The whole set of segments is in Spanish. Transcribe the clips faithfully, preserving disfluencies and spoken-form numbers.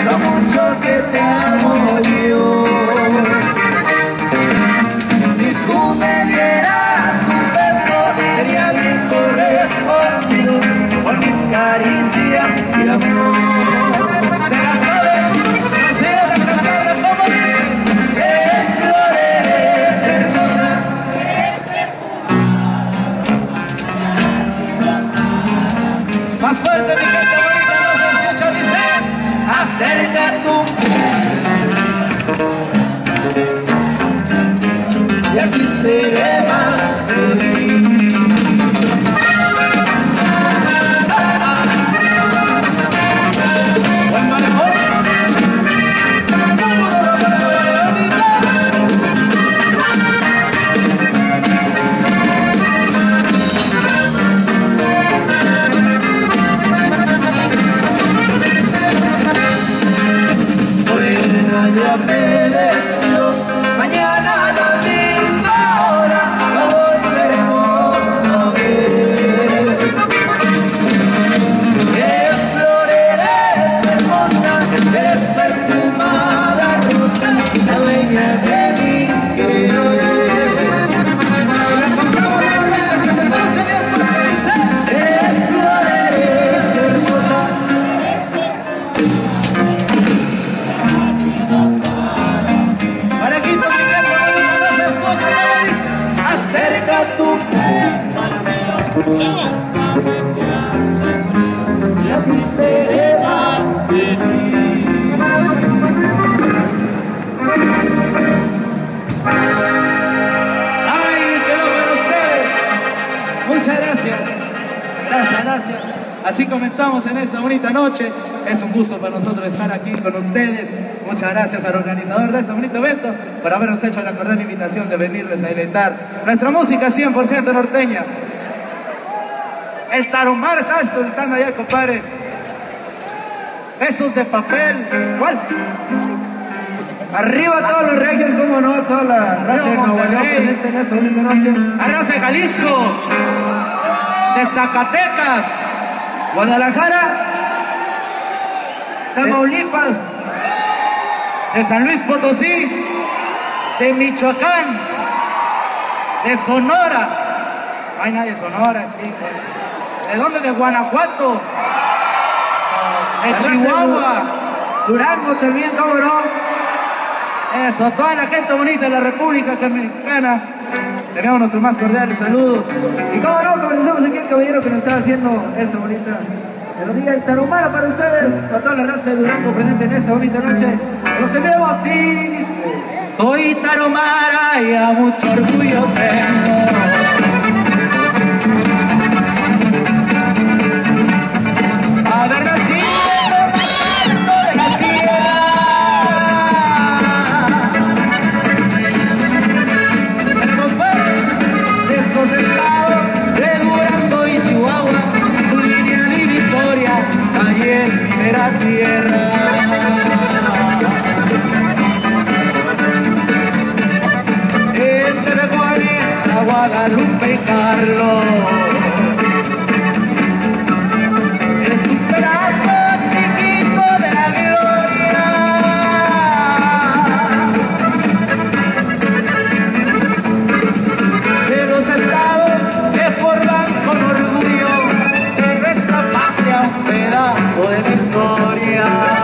lo mucho que te amo yo. Si tú me dieras un beso, sería bien correspondido con mis caricias y amor. Se la sabe, se la cantarla como dice, es flor, eres hermosa. Más fuerte, mi gente bonita, no se escucha, dice, acerca tú. Y así seré más feliz. Ya me despido, mañana a la misma hora nos volveremos a ver. Es flor, eres hermosa, eres perfumada rosa, la dueña de mi querer. Es flor, eres hermosa. Acerca tú y así seré más de ti. Ay, pero para ustedes, muchas gracias, gracias, gracias. Así comenzamos en esta bonita noche. Es un gusto para nosotros estar aquí con ustedes. Muchas gracias al organizador de este bonito evento por habernos hecho la cordial invitación de venirles a deleitar nuestra música cien por ciento norteña. El tarumbar está escuchando allá, compadre. Besos de papel. ¿Cuál? Arriba todos los regios, como no, toda la raza de Nuevo León presente en esta bonita noche. La raza de Jalisco, de Zacatecas, Guadalajara, Tamaulipas, de San Luis Potosí, de Michoacán, de Sonora. No hay nadie de Sonora, chico. ¿De dónde? De Guanajuato, de Chihuahua, Durango también, ¿cómo no? Eso, toda la gente bonita de la República Dominicana. Tenemos nuestros más cordiales saludos. Y cómo no, comenzamos aquí el caballero que nos está haciendo eso bonita. Melodía del tarumara para ustedes, para toda la raza de Durango presente en esta bonita noche. Los enviamos así, dice. Soy tarumara y a mucho orgullo tengo. Haber nacido de la sierra, de esos estados de Durango y Chihuahua, su línea divisoria ahí en primera tierra. Entre Juárez, Guadalupe y Carlos, es un pedazo chiquito de la gloria. De los estados que forman con orgullo de nuestra patria un pedazo de la historia.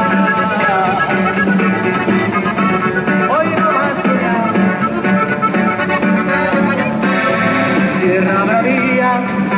Hoy no más tierra bravía,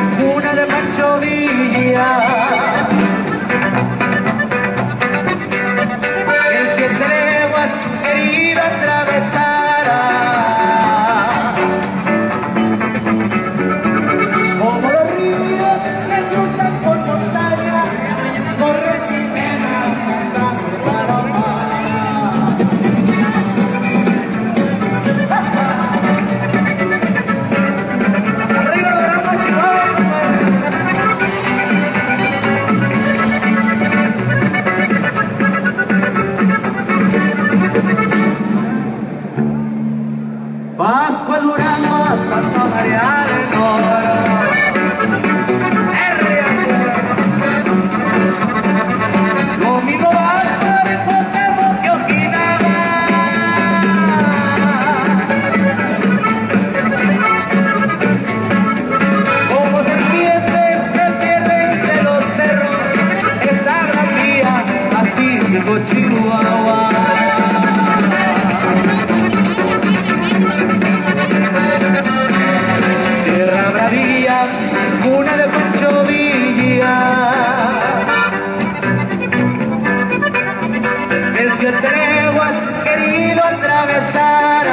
siete leguas querido atravesar,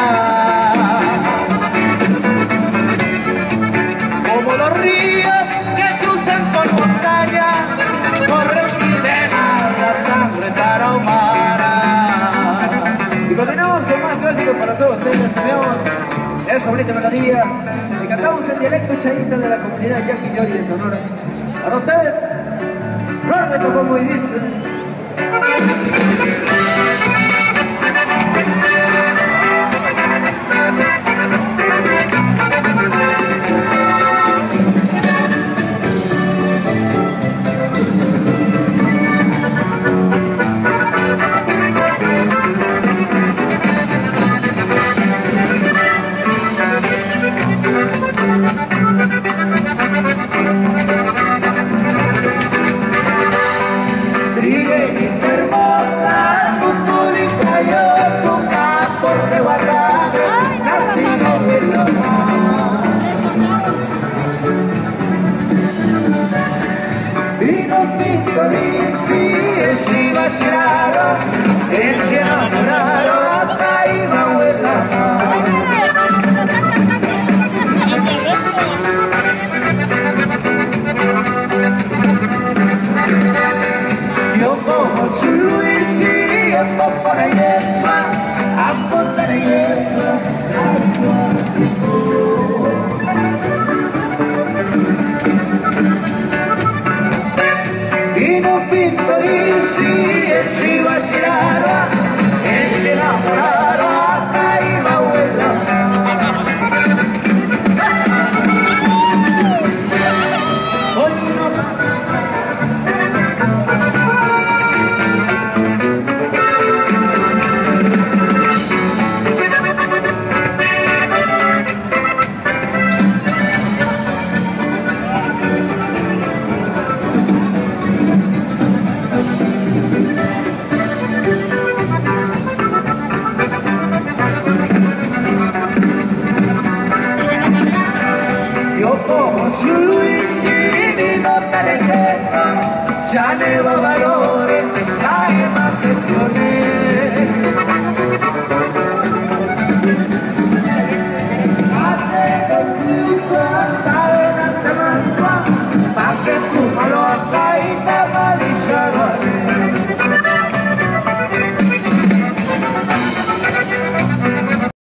como los ríos que cruzan por montaña, corren mi vena la sangre tarahumara. Y continuamos con más clásicos para todos ustedes, cambiamos esa bonita melodía y cantamos el dialecto chaíta de la comunidad Yaqui Yori de Sonora. Para ustedes, Flor de Cocomo y dice... Trigueño